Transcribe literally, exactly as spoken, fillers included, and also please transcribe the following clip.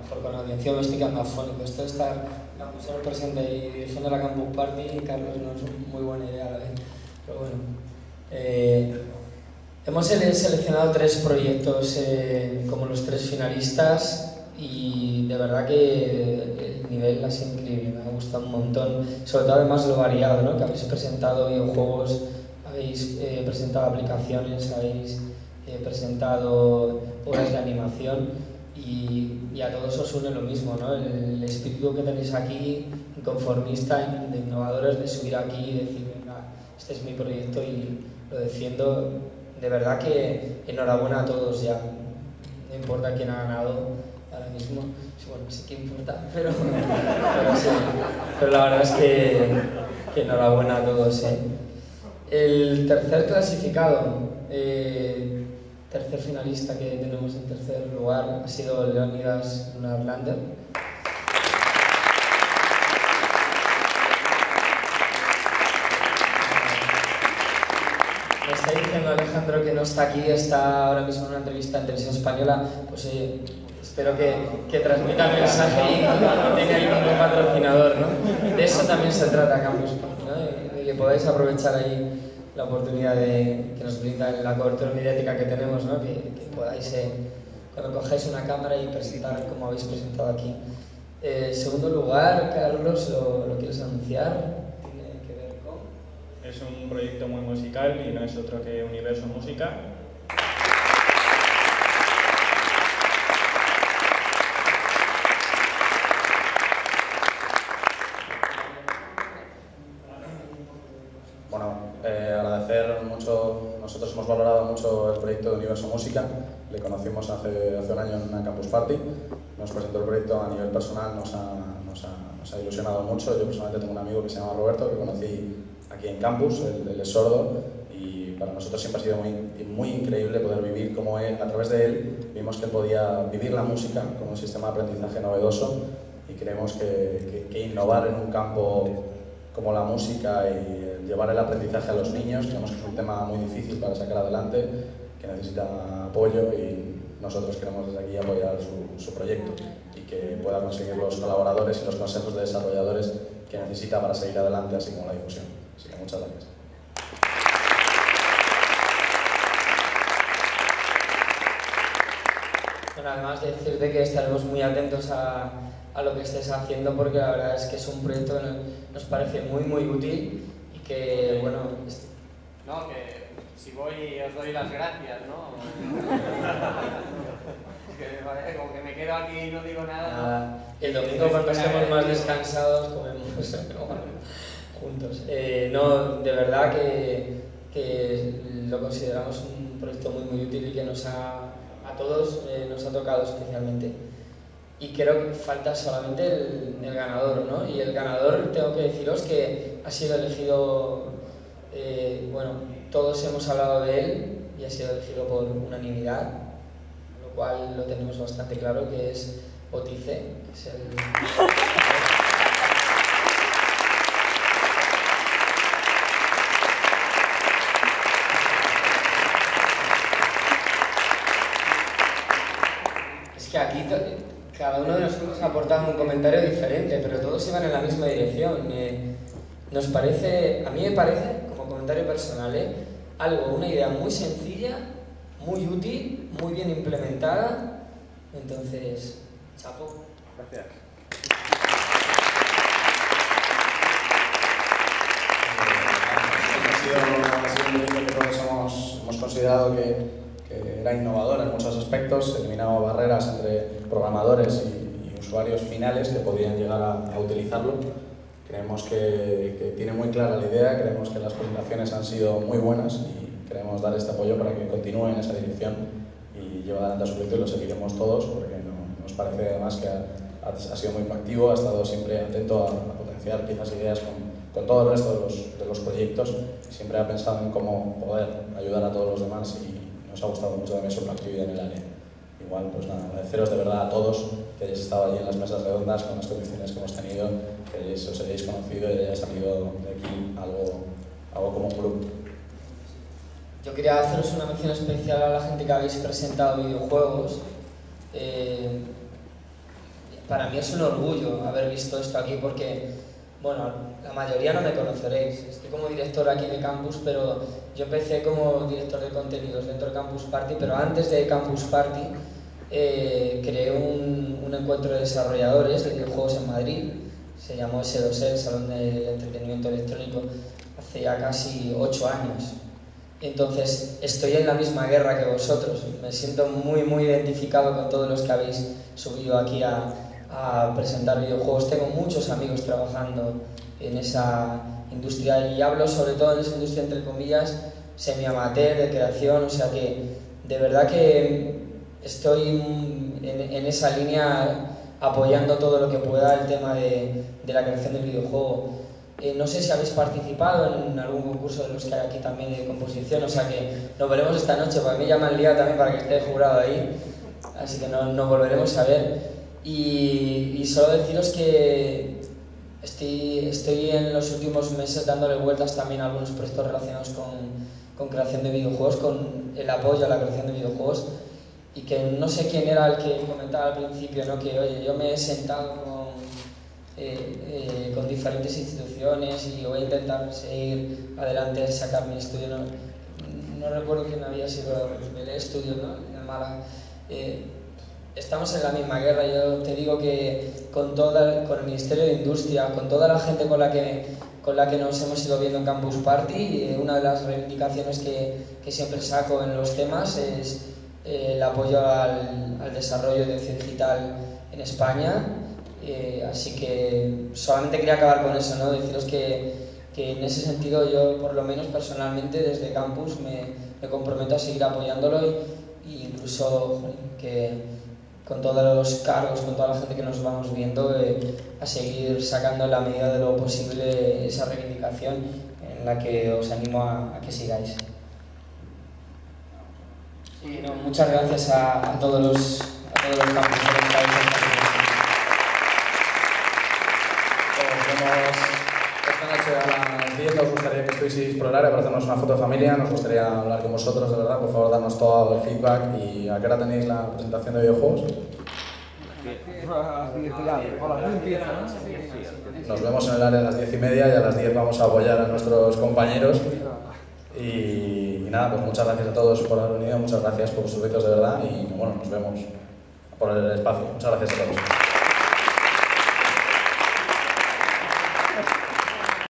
mejor con audiencia me estoy quedando afónico. Esto de estar Campusero presente y dirigiendo la Campus Party, Carlos, no es una muy buena idea a la vez. Pero bueno, eh, hemos seleccionado tres proyectos eh, como los tres finalistas y de verdad que el nivel ha sido increíble, me ha gustado un montón, sobre todo además lo variado, ¿no? Que habéis presentado videojuegos, habéis eh, presentado aplicaciones, habéis eh, presentado obras de animación y, y a todos os une lo mismo, ¿no? El, el espíritu que tenéis aquí, inconformista, de innovadores, de subir aquí y decir, venga, este es mi proyecto y lo defiendo. De verdad que enhorabuena a todos ya, no importa quién ha ganado ahora mismo, bueno, sí que importa, pero, pero, sí, pero la verdad es que, que enhorabuena a todos, ¿eh? El tercer clasificado, eh, tercer finalista que tenemos en tercer lugar ha sido Leonidas Lunarlander. Me está diciendo Alejandro que no está aquí, está ahora mismo en una entrevista en Televisión Española, pues eh, espero que, que transmita el mensaje y, y tenga ahí un buen patrocinador, ¿no? De eso también se trata Campus Party, ¿no? De que podáis aprovechar ahí la oportunidad de, que nos brinda la cobertura mediática que tenemos, ¿no? Que, que podáis, eh, cuando cojáis una cámara y presentar como habéis presentado aquí. En eh, segundo lugar, Carlos, ¿lo, lo quieres anunciar? ¿Tiene que ver con...? Es un proyecto muy musical y no es otro que Universo Música. Bueno, eh, agradecer mucho, nosotros hemos valorado mucho el proyecto de Universo Música, le conocimos hace, hace un año en una Campus Party, nos presentó el proyecto a nivel personal, nos ha, nos ha, nos ha ilusionado mucho. Yo personalmente tengo un amigo que se llama Roberto, que conocí aquí en Campus, él, él es sordo, y para nosotros siempre ha sido muy, muy increíble poder vivir como él, a través de él, vimos que él podía vivir la música con un sistema de aprendizaje novedoso y creemos que, que, que innovar en un campo como la música y llevar el aprendizaje a los niños, creemos que es un tema muy difícil para sacar adelante, que necesita apoyo y nosotros queremos desde aquí apoyar su, su proyecto y que pueda conseguir los colaboradores y los consejos de desarrolladores que necesita para seguir adelante, así como la difusión. Así que muchas gracias. Bueno, además de decirte que estaremos muy atentos a, a lo que estés haciendo, porque la verdad es que es un proyecto que nos parece muy muy útil y que, bueno... No, que si voy os doy las gracias, ¿no? que, como que me quedo aquí y no digo nada. nada. El domingo, cuando estemos más descansados, comemos juntos. Eh, no, de verdad que, que lo consideramos un proyecto muy muy útil y que nos ha, a todos eh, nos ha tocado especialmente. Y creo que falta solamente el, el ganador, ¿no? Y el ganador, tengo que deciros que ha sido elegido, eh, bueno, todos hemos hablado de él y ha sido elegido por unanimidad, lo cual lo tenemos bastante claro, que es Otice, que es el... Es que aquí cada uno de nosotros ha aportado un comentario diferente, pero todos iban en la misma dirección. Eh, nos parece, a mí me parece, como comentario personal, eh, algo, una idea muy sencilla, muy útil, muy bien implementada. Entonces, chapo. Gracias. Ha sido, ha sido un proyecto que todos hemos, hemos considerado que, que era innovador en muchos aspectos, eliminaba barreras entre programadores y, y usuarios finales que podían llegar a, a utilizarlo. Creemos que, que tiene muy clara la idea, creemos que las presentaciones han sido muy buenas y queremos dar este apoyo para que continúe en esa dirección y lleve adelante a su proyecto y lo seguiremos todos porque no, nos parece además que ha, ha sido muy proactivo, ha estado siempre atento a, a potenciar quizás ideas con, con todo el resto de los, de los proyectos, siempre ha pensado en cómo poder ayudar a todos los demás y nos ha gustado mucho también su proactividad en el área. Igual, pues nada, agradeceros de verdad a todos que hayáis estado allí en las mesas redondas con las condiciones que hemos tenido, que hayáis, os hayáis conocido y hayáis salido de aquí algo, algo como un grupo. Yo quería haceros una mención especial a la gente que habéis presentado videojuegos. Eh, para mí es un orgullo haber visto esto aquí porque, bueno, la mayoría no me conoceréis. Estoy como director aquí de Campus, pero yo empecé como director de contenidos dentro de Campus Party, pero antes de Campus Party eh, creé un, un encuentro de desarrolladores de videojuegos en Madrid. Se llamó ese dos E, el Salón de Entretenimiento Electrónico, hace ya casi ocho años. Entonces, estoy en la misma guerra que vosotros. Me siento muy, muy identificado con todos los que habéis subido aquí a, a presentar videojuegos. Tengo muchos amigos trabajando en esa industria y hablo sobre todo en esa industria, entre comillas, semi-amateur, de creación. O sea que, de verdad que estoy en, en esa línea apoyando todo lo que pueda el tema de, de la creación del videojuego. Eh, no sé si habéis participado en algún concurso de los que hay aquí también de composición, o sea que nos veremos esta noche, porque a mí ya me han liado también para que esté jurado ahí, así que nos no volveremos a ver. Y, y solo deciros que estoy, estoy en los últimos meses dándole vueltas también a algunos proyectos relacionados con, con creación de videojuegos, con el apoyo a la creación de videojuegos, y que no sé quién era el que comentaba al principio, ¿no? Que oye, yo me he sentado con Eh, eh, con diferentes instituciones y voy a intentar seguir adelante, sacar mi estudio. No, no recuerdo quién había sido el estudio, ¿no? En Málaga. Eh, estamos en la misma guerra. Yo te digo que con, toda, con el Ministerio de Industria, con toda la gente con la que, con la que nos hemos ido viendo en Campus Party, eh, una de las reivindicaciones que, que siempre saco en los temas es eh, el apoyo al, al desarrollo de ocio digital en España. Eh, así que solamente quería acabar con eso, ¿no? Deciros que, que en ese sentido yo, por lo menos personalmente, desde Campus me, me comprometo a seguir apoyándolo e incluso que con todos los cargos, con toda la gente que nos vamos viendo, eh, a seguir sacando en la medida de lo posible esa reivindicación en la que os animo a, a que sigáis. Y, no, muchas gracias a, a todos los, a todos los campuseros que habéis estado. Esta noche a las diez nos gustaría que estuvieseis por el área para hacernos una foto de familia, nos gustaría hablar con vosotros, de verdad, por favor darnos todo el feedback. ¿Y a qué hora tenéis la presentación de videojuegos? Nos vemos en el área a las diez y media y a las diez vamos a apoyar a nuestros compañeros. Y, y nada, pues muchas gracias a todos por haber venido, muchas gracias por vuestros gritos de verdad y bueno, nos vemos por el espacio. Muchas gracias a todos.